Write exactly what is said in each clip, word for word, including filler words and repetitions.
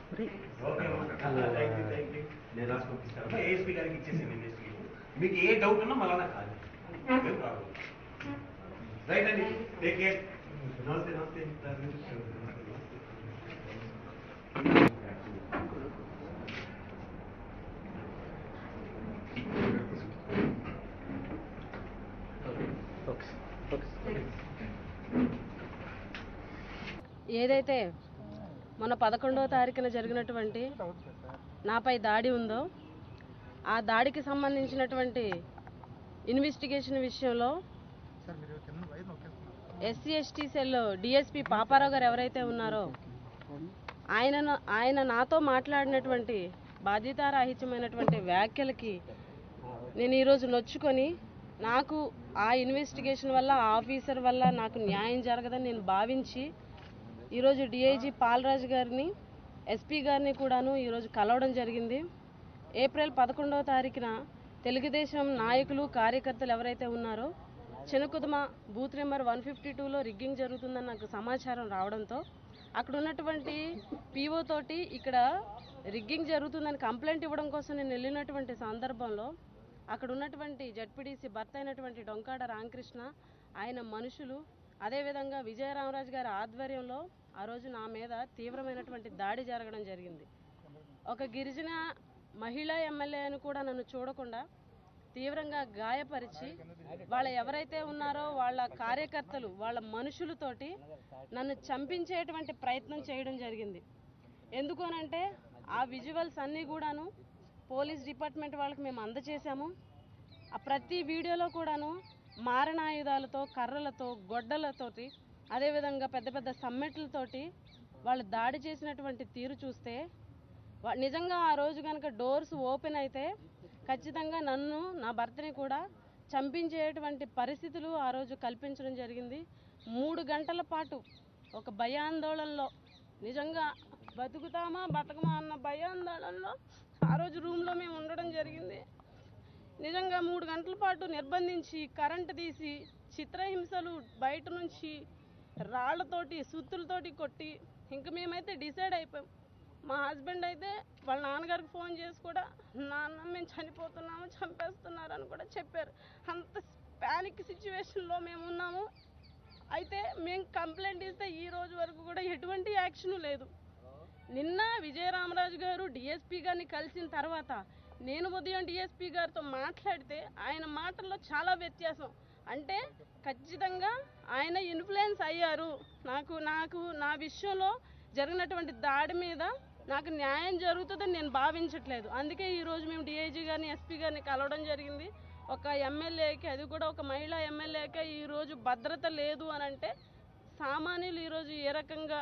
నేను రాసి పంపిస్తాను ఏఎస్పీ గారికి ఇచ్చేసాను ఇన్వెస్టిగేషన్. మీకు ఏ డౌట్ ఉన్నా మళ్ళా నాకు కాదు, ఏం ప్రాబ్లం. రైట్ అండి, టేక్ కేర్. నమస్తే నమస్తే. ఏదైతే మొన్న పదకొండవ తారీఖున జరిగినటువంటి నాపై దాడి ఉందో ఆ దాడికి సంబంధించినటువంటి ఇన్వెస్టిగేషన్ విషయంలో SC ST cell DSP Paparao garu ఎవరైతే ఉన్నారో ఆయన ఆయన నాతో మాట్లాడినటువంటి బాధ్యతారాహిత్యమైనటువంటి వ్యాఖ్యలకి నేను ఈరోజు నొచ్చుకొని నాకు ఆ ఇన్వెస్టిగేషన్ వల్ల ఆ ఆఫీసర్ వల్ల నాకు న్యాయం జరగదని నేను భావించి ఈరోజు డిఐజీ పాలరాజు గారిని ఎస్పీ గారిని కూడాను ఈరోజు కలవడం జరిగింది. ఏప్రిల్ పదకొండవ తారీఖున తెలుగుదేశం నాయకులు కార్యకర్తలు ఎవరైతే ఉన్నారో Chinakuduma booth number one fifty టూలో రిగ్గింగ్ జరుగుతుందని నాకు సమాచారం రావడంతో అక్కడ ఉన్నటువంటి పీఓ తోటి ఇక్కడ రిగ్గింగ్ జరుగుతుందని కంప్లైంట్ ఇవ్వడం కోసం నేను వెళ్ళినటువంటి సందర్భంలో అక్కడ ఉన్నటువంటి జడ్పీడీసీ భర్త అయినటువంటి డొంకాడ రామకృష్ణ ఆయన మనుషులు అదేవిధంగా విజయరామరాజు గారి ఆధ్వర్యంలో ఆ రోజు నా మీద తీవ్రమైనటువంటి దాడి జరగడం జరిగింది. ఒక గిరిజన మహిళా ఎమ్మెల్యే అని కూడా నన్ను చూడకుండా తీవ్రంగా గాయపరిచి వాళ్ళ ఎవరైతే ఉన్నారో వాళ్ళ కార్యకర్తలు వాళ్ళ మనుషులతోటి నన్ను చంపించేటువంటి ప్రయత్నం చేయడం జరిగింది. ఎందుకనంటే ఆ విజువల్స్ అన్నీ కూడాను పోలీస్ డిపార్ట్మెంట్ వాళ్ళకి మేము అందజేశాము. ఆ ప్రతి వీడియోలో కూడాను మారణాయుధాలతో కర్రలతో గొడ్డలతోటి అదేవిధంగా పెద్ద పెద్ద సమ్మెట్లతోటి వాళ్ళు దాడి చేసినటువంటి తీరు చూస్తే నిజంగా ఆ రోజు కనుక డోర్స్ ఓపెన్ అయితే ఖచ్చితంగా నన్ను నా భర్తని కూడా చంపించేటువంటి పరిస్థితులు ఆ రోజు కల్పించడం జరిగింది. మూడు గంటల పాటు ఒక భయాందోళనలో నిజంగా బతుకుతామా బతకమా అన్న భయాందోళనలో ఆ రోజు రూమ్లో మేము ఉండడం జరిగింది. నిజంగా మూడు గంటల పాటు నిర్బంధించి కరెంటు తీసి చిత్రహింసలు బయట నుంచి రాళ్లతోటి సుత్తులతోటి కొట్టి ఇంక మేమైతే డిసైడ్ అయిపోయాం. మా హస్బెండ్ అయితే వాళ్ళ నాన్నగారికి ఫోన్ చేసి కూడా నాన్న మేము చనిపోతున్నాము చంపేస్తున్నారు అని కూడా చెప్పారు. అంత ప్యానిక్ సిచ్యువేషన్లో మేము ఉన్నాము. అయితే మేము కంప్లైంట్ ఇస్తే ఈ రోజు వరకు కూడా ఎటువంటి యాక్షన్ లేదు. నిన్న విజయరామరాజు గారు డిఎస్పీ గారిని కలిసిన తర్వాత నేను ఉదయం డిఎస్పీ గారితో మాట్లాడితే ఆయన మాటల్లో చాలా వ్యత్యాసం. అంటే ఖచ్చితంగా ఆయన ఇన్ఫ్లుయెన్స్ అయ్యారు. నాకు నాకు నా విషయంలో జరిగినటువంటి దాడి మీద నాకు న్యాయం జరుగుతుందని నేను భావించట్లేదు. అందుకే ఈరోజు మేము డిఐజీ గారిని ఎస్పీ గారిని కలవడం జరిగింది. ఒక ఎమ్మెల్యేకి అది కూడా ఒక మహిళా ఎమ్మెల్యేకి ఈరోజు భద్రత లేదు అని అంటే సామాన్యులు ఈరోజు ఏ రకంగా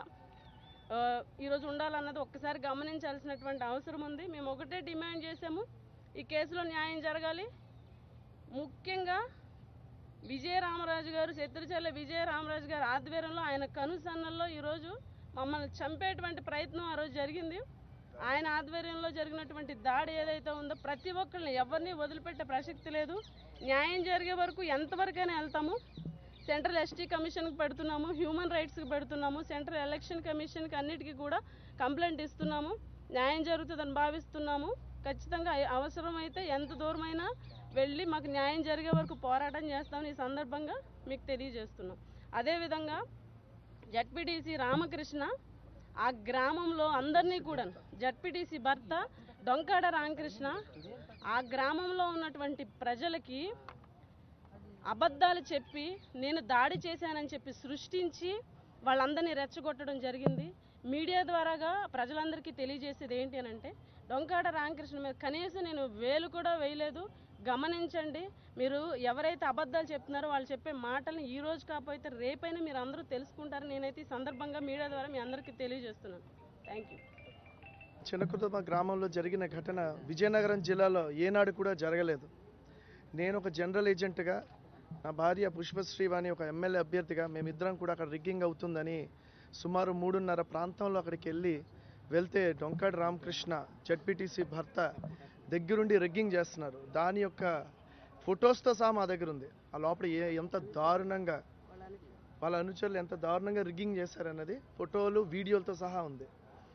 ఈరోజు ఉండాలన్నది ఒక్కసారి గమనించాల్సినటువంటి అవసరం ఉంది. మేము ఒకటే డిమాండ్ చేసాము, ఈ కేసులో న్యాయం జరగాలి. ముఖ్యంగా విజయరామరాజు గారు శత్రుచర్ల విజయరామరాజు గారి ఆధ్వర్యంలో ఆయన కనుసన్నల్లో ఈరోజు మమ్మల్ని చంపేటువంటి ప్రయత్నం ఆ రోజు జరిగింది. ఆయన ఆధ్వర్యంలో జరిగినటువంటి దాడి ఏదైతే ఉందో ప్రతి ఒక్కరిని ఎవరిని వదిలిపెట్టే ప్రసక్తి లేదు. న్యాయం జరిగే వరకు ఎంతవరకైనా వెళ్తాము. సెంట్రల్ ఎస్టీ కమిషన్కి పెడుతున్నాము, హ్యూమన్ రైట్స్కి పెడుతున్నాము, సెంట్రల్ ఎలక్షన్ కమిషన్కి అన్నిటికీ కూడా కంప్లైంట్ ఇస్తున్నాము. న్యాయం జరుగుతుందని భావిస్తున్నాము. ఖచ్చితంగా అవసరమైతే ఎంత దూరమైనా వెళ్ళి మాకు న్యాయం జరిగే వరకు పోరాటం చేస్తామని ఈ సందర్భంగా మీకు తెలియజేస్తున్నాం. అదేవిధంగా జడ్పీటీసీ రామకృష్ణ ఆ గ్రామంలో అందరినీ కూడా జడ్పీటీసీ భర్త డొంకాడ రామకృష్ణ ఆ గ్రామంలో ఉన్నటువంటి ప్రజలకి అబద్ధాలు చెప్పి నేను దాడి చేశానని చెప్పి సృష్టించి వాళ్ళందరినీ రెచ్చగొట్టడం జరిగింది. మీడియా ద్వారాగా ప్రజలందరికీ తెలియజేసేది ఏంటి అని అంటే డొంకాడ రామకృష్ణ మీద కనీసం నేను వేలు కూడా వేయలేదు. గమనించండి, మీరు ఎవరైతే అబద్ధాలు చెప్తున్నారో వాళ్ళు చెప్పే మాటలను ఈ రోజు కాకపోతే రేపైనా మీరు అందరూ తెలుసుకుంటారని నేనైతే ఈ సందర్భంగా మీడియా ద్వారా మీ అందరికీ తెలియజేస్తున్నాను. Thank you. చినకుదుమ గ్రామంలో జరిగిన ఘటన విజయనగరం జిల్లాలో ఏనాడు కూడా జరగలేదు. నేను ఒక జనరల్ ఏజెంట్గా, నా భార్య పుష్పశ్రీవాణి ఒక ఎమ్మెల్యే అభ్యర్థిగా మేమిద్దరం కూడా అక్కడ రిగ్గింగ్ అవుతుందని సుమారు మూడున్నర ప్రాంతంలో అక్కడికి వెళ్ళి వెళ్తే డొంకాడ రామకృష్ణ జడ్పీటీసీ భర్త దగ్గరుండి రిగ్గింగ్ చేస్తున్నారు. దాని యొక్క ఫొటోస్తో సహా మా దగ్గర ఉంది. ఆ లోపల ఏ ఎంత దారుణంగా వాళ్ళ అనుచరులు ఎంత దారుణంగా రిగ్గింగ్ చేశారన్నది ఫోటోలు వీడియోలతో సహా ఉంది.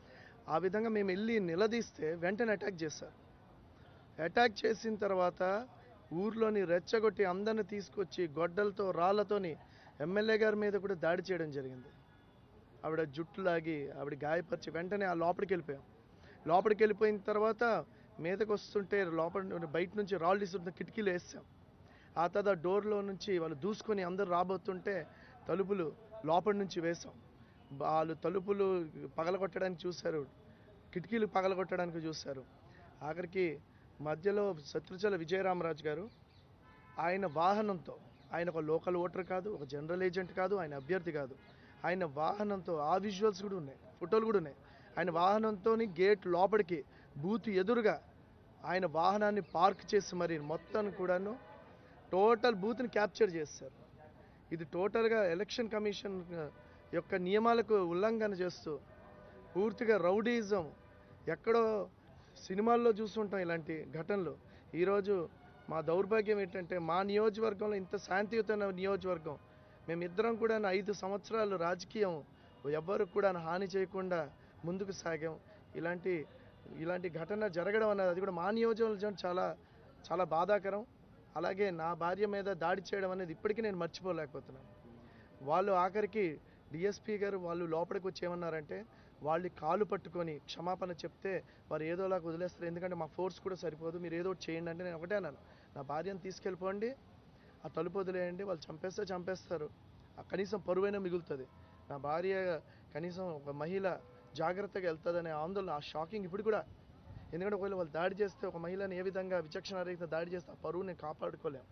ఆ విధంగా మేము వెళ్ళి నిలదీస్తే వెంటనే అటాక్ చేశారు. అటాక్ చేసిన తర్వాత ఊర్లోని రెచ్చగొట్టి అందరిని తీసుకొచ్చి గొడ్డలతో రాళ్లతోని ఎమ్మెల్యే గారి మీద కూడా దాడి చేయడం జరిగింది. ఆవిడ జుట్టు లాగి ఆవిడ గాయపరిచి వెంటనే ఆ లోపలికి వెళ్ళిపోయాం. లోపలికి వెళ్ళిపోయిన తర్వాత మీదకి వస్తుంటే లోపల బయట నుంచి రాళ్ళు ఇస్తుంటే కిటికీలు వేసాం. ఆ తర్వాత డోర్లో నుంచి వాళ్ళు దూసుకొని అందరూ రాబోతుంటే తలుపులు లోపలి నుంచి వేసాం. వాళ్ళు తలుపులు పగలగొట్టడానికి చూశారు, కిటికీలు పగలగొట్టడానికి చూశారు. ఆఖరికి మధ్యలో శత్రుచల విజయరామరాజు గారు ఆయన వాహనంతో, ఆయన ఒక లోకల్ ఓటర్ కాదు, ఒక జనరల్ ఏజెంట్ కాదు, ఆయన అభ్యర్థి కాదు, ఆయన వాహనంతో ఆ విజువల్స్ కూడా ఉన్నాయి, ఫోటోలు కూడా ఉన్నాయి. ఆయన వాహనంతో గేట్ లోపలికి బూత్ ఎదురుగా ఆయన వాహనాన్ని పార్క్ చేసి మరి మొత్తం కూడాను టోటల్ బూత్ని క్యాప్చర్ చేశారు. ఇది టోటల్గా ఎలక్షన్ కమిషన్ యొక్క నియమాలకు ఉల్లంఘన చేస్తూ పూర్తిగా రౌడీజం, ఎక్కడో సినిమాల్లో చూస్తుంటాం ఇలాంటి ఘటనలు. ఈరోజు మా దౌర్భాగ్యం ఏంటంటే మా నియోజకవర్గంలో ఇంత శాంతియుతమైన నియోజకవర్గం, మేమిద్దరం కూడా ఐదు సంవత్సరాలు రాజకీయం ఎవ్వరు కూడా హాని చేయకుండా ముందుకు సాగాం. ఇలాంటి ఇలాంటి ఘటన జరగడం అనేది అది కూడా మా నియోజకవర్గం చాలా చాలా బాధాకరం. అలాగే నా భార్య మీద దాడి చేయడం అనేది ఇప్పటికీ నేను మర్చిపోలేకపోతున్నాను. వాళ్ళు ఆఖరికి డిఎస్పీ గారు వాళ్ళు లోపలికి వచ్చి ఏమన్నారంటే వాళ్ళు కాలు పట్టుకొని క్షమాపణ చెప్తే వారు ఏదోలాగా వదిలేస్తారు, ఎందుకంటే మా ఫోర్స్ కూడా సరిపోదు, మీరు ఏదో ఒకటి చేయండి అంటే నేను ఒకటే అన్నాను, నా భార్యను తీసుకెళ్ళిపోండి, ఆ తలుపు వదిలేయండి, వాళ్ళు చంపేస్తే చంపేస్తారు, కనీసం పరువైనా మిగులుతుంది, నా భార్య కనీసం ఒక మహిళ జాగ్రత్తగా వెళ్తుందనే ఆందోళన, ఆ షాకింగ్ ఇప్పుడు కూడా. ఎందుకంటే ఒకవేళ వాళ్ళు దాడి చేస్తే ఒక మహిళని ఏ విధంగా విచక్షణారహిత దాడి చేస్తే ఆ పరువు నేను కాపాడుకోలేం,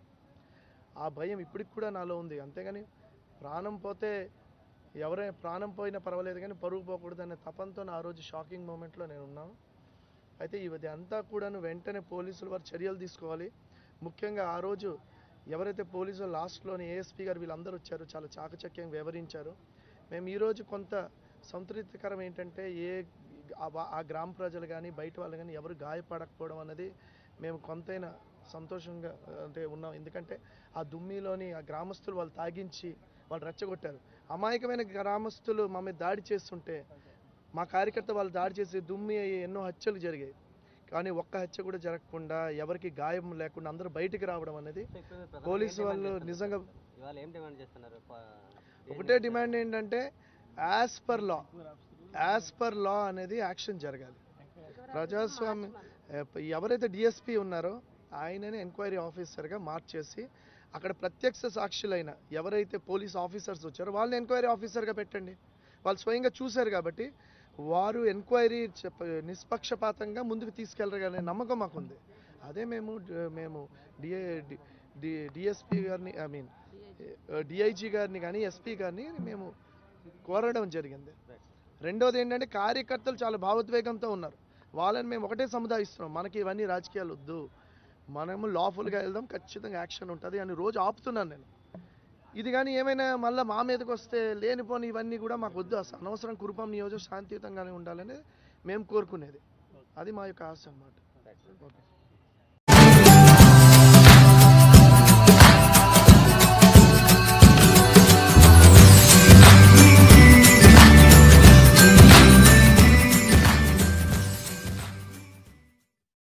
ఆ భయం ఇప్పటికి కూడా నాలో ఉంది. అంతేగాని ప్రాణం పోతే ఎవరైనా ప్రాణం పోయినా పర్వాలేదు కానీ పరువు పోకూడదు అనే తపంతో ఆ రోజు షాకింగ్ మూమెంట్లో నేను ఉన్నాను. అయితే ఇది అంతా కూడాను వెంటనే పోలీసులు వారు చర్యలు తీసుకోవాలి. ముఖ్యంగా ఆ రోజు ఎవరైతే పోలీసులు లాస్ట్లోని ఏఎస్పీ గారు వీళ్ళందరూ వచ్చారు, చాలా చాకచక్యంగా వివరించారు. మేము ఈరోజు కొంత సంతృప్తికరం ఏంటంటే ఏ ఆ గ్రామ ప్రజలు కానీ బయట వాళ్ళు కానీ ఎవరు గాయపడకపోవడం అన్నది మేము కొంతైనా సంతోషంగా అంటే ఉన్నాం. ఎందుకంటే ఆ దుమ్మిలోని ఆ గ్రామస్తులు వాళ్ళు తాగించి వాళ్ళు రెచ్చగొట్టారు. అమాయకమైన గ్రామస్తులు మా మీద దాడి చేస్తుంటే మా కార్యకర్త వాళ్ళు దాడి చేసి దుమ్మి ఎన్నో హత్యలు జరిగాయి, కానీ ఒక్క హత్య కూడా జరగకుండా ఎవరికి గాయం లేకుండా అందరూ బయటికి రావడం అనేది పోలీసు వాళ్ళు నిజంగా ఒకటే డిమాండ్ ఏంటంటే as per law as per law అనేది యాక్షన్ జరగాలి. ప్రజాస్వామ్యం ఎవరైతే డిఎస్పీ ఉన్నారో ఆయననే ఎంక్వైరీ ఆఫీసర్గా మార్చేసి అక్కడ ప్రత్యక్ష సాక్షులైన ఎవరైతే పోలీస్ ఆఫీసర్స్ వచ్చారో వాళ్ళని ఎంక్వైరీ ఆఫీసర్గా పెట్టండి. వాళ్ళు స్వయంగా చూశారు కాబట్టి వారు ఎంక్వైరీ నిష్పక్షపాతంగా ముందుకు తీసుకెళ్లరనే నమ్మకం మాకుంది. అదే మేము మేము డిఏ డి డిఎస్పీ గారిని ఐ మీన్ డిఐజీ గారిని కానీ ఎస్పీ గారిని మేము కోరడం జరిగింది. రెండోది ఏంటంటే కార్యకర్తలు చాలా భావోద్వేగంతో ఉన్నారు, వాళ్ళని మేము ఒకటే సముదాయిస్తున్నాం, మనకి ఇవన్నీ రాజకీయాలు వద్దు, మనము లాఫుల్గా వెళ్దాం, ఖచ్చితంగా యాక్షన్ ఉంటుంది అని రోజు ఆపుతున్నాను నేను. ఇది కానీ ఏమైనా మళ్ళీ మా మీదకి వస్తే లేనిపోని ఇవన్నీ కూడా మాకు వద్దు, అసలు అనవసరం కురుపాం నియోజకవర్గం శాంతియుతంగానే ఉండాలని మేము కోరుకునేది. అది మా యొక్క ఆశ అన్నమాట. ఓకే.